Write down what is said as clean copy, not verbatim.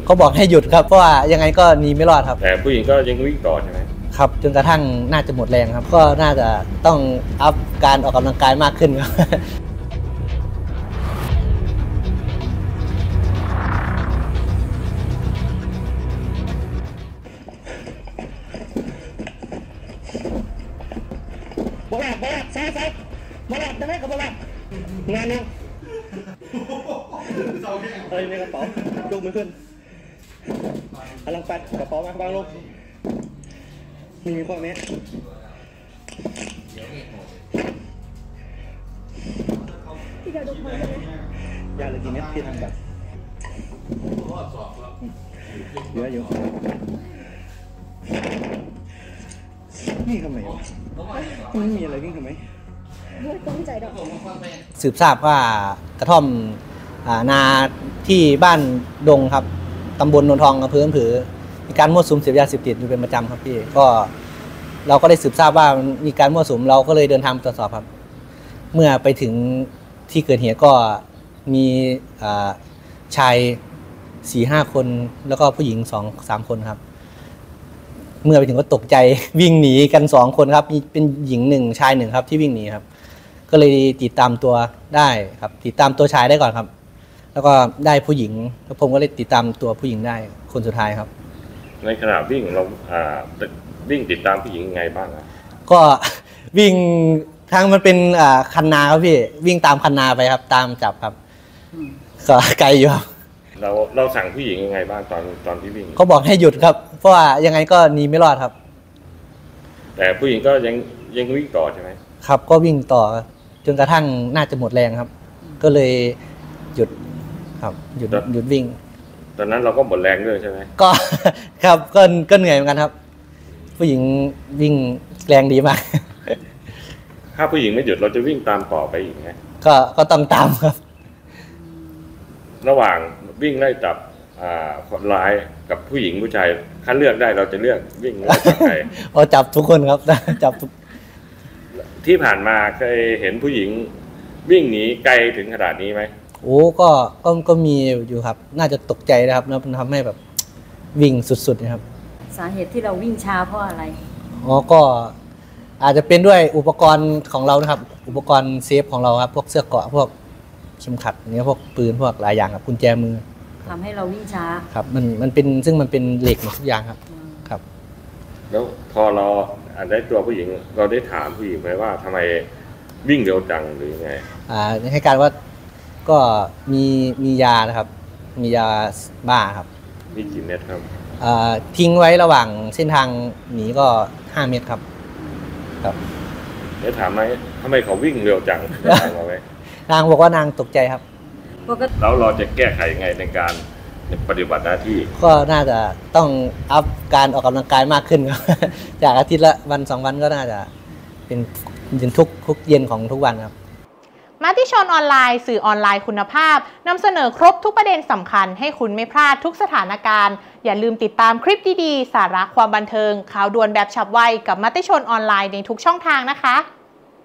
เขาบอกให้หยุดครับเพราะว่ายังไงก็หนีไม่รอดครับแต่ผู้หญิงก็ยังวิ่งต่อใช่ไหมครับจนกระทั่งน่าจะหมดแรงครับก็น่าจะต้องอัพการออกกำลังกายมากขึ้นครับบลับใส่บลับได้ไหมกับบลับงานยังเฮ้ยในกระเป๋าลูกมือขึ้นกำลังปัดกระเป๋ามาบางลูกมีข้อแม้ที่จะดูพอใช่ไหมยาเลยกี่เม็ดที่ทำแบบเยอะอยู่นี่ทำไมมันมีอะไรวิ่งทำไมสืบทราบว่ากระท่อมนาที่บ้านดงครับตำบลนนทองอำเภอผือมีการมั่วสุมเสพยาเสพติดอยู่เป็นประจำครับพี่ก็เราก็ได้สืบทราบว่ามีการมั่วสุมเราก็เลยเดินทางตรวจสอบครับเมื่อไปถึงที่เกิดเหตุก็มีชาย 4-5 คนแล้วก็ผู้หญิง 2-3 คนครับเมื่อไปถึงก็ตกใจวิ่งหนีกัน2 คนครับเป็นหญิง1ชาย1ครับที่วิ่งหนีครับก็เลยติดตามตัวได้ครับติดตามตัวชายได้ก่อนครับแล้วก็ได้ผู้หญิงแล้วผมก็เลยติดตามตัวผู้หญิงได้คนสุดท้ายครับในขณะวิ่งเราวิ่งติดตามผู้หญิงยังไงบ้างก็วิ่งทางมันเป็นคันนาครับพี่วิ่งตามคันนาไปครับตามจับครับก็ไกลอยู่ครับเราสั่งผู้หญิงยังไงบ้างตอนที่วิ่งเขาบอกให้หยุดครับเพราะว่ายังไงก็หนีไม่รอดครับแต่ผู้หญิงก็ยังวิ่งต่อใช่ไหมครับก็วิ่งต่อจนกระทั่งน่าจะหมดแรงครับก็เลยหยุดครับหยุดวิ่งตอนนั้นเราก็หมดแรงด้วยใช่ไหมก็ครับก็เหนื่อยเหมือนกันครับผู้หญิงวิ่งแรงดีมากถ้าผู้หญิงไม่หยุดเราจะวิ่งตามต่อไปอีกไงก็ต้องตามครับระหว่างวิ่งไล่จับคนร้ายกับผู้หญิงผู้ชายถ้าเลือกได้เราจะเลือกวิ่งไล่จับใครจับทุกคนครับจับทุกที่ผ่านมาเคยเห็นผู้หญิงวิ่งหนีไกลถึงขนาดนี้ไหมโอ้ก็มีอยู่ครับน่าจะตกใจนะครับแล้วมันทำให้แบบวิ่งสุดๆนะครับสาเหตุที่เราวิ่งช้าเพราะอะไรก็อาจจะเป็นด้วยอุปกรณ์ของเรานะครับอุปกรณ์เซฟของเราครับพวกเสื้อเกราะพวกเข็มขัดนี้พวกปืนพวกหลายอย่างครับกุญแจมือทำให้เราวิ่งช้าครับมันเป็นซึ่งมันเป็นเหล็กหมดทุกอย่างครับครับแล้วพอเราได้ตัวผู้หญิงเราได้ถามผู้หญิงไหมว่าทำไมวิ่งเร็วจังหรือยังไงให้การว่าก็มียานะครับมียาบ้าครับมีกี่เม็ดครับทิ้งไว้ระหว่างเส้นทางหนีก็5 เม็ดครับครับได้ถามไหมทำไมเขาวิ่งเร็วจังถามมาไหมนางบอกว่านางตกใจครับแล้วเราจะแก้ไขยังไงในการปฏิบัติหน้าที่ก็น่าจะต้องอัพการออกกำลังกายมากขึ้นครับจากอาทิตย์ละ1-2 วันก็น่าจะเป็นทุกเย็นของทุกวันครับมติชนออนไลน์สื่อออนไลน์คุณภาพนำเสนอครบทุกประเด็นสำคัญให้คุณไม่พลาดทุกสถานการณ์อย่าลืมติดตามคลิปดีๆสาระความบันเทิงข่าวด่วนแบบฉับไวกับมติชนออนไลน์ในทุกช่องทางนะคะ